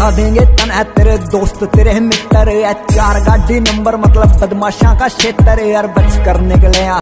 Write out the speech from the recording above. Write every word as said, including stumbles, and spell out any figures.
दिखा देंगे तन है तेरे दोस्त तेरे मित्र। चार गाड़ी नंबर मतलब बदमाशा का क्षेत्र यार, बच कर निकले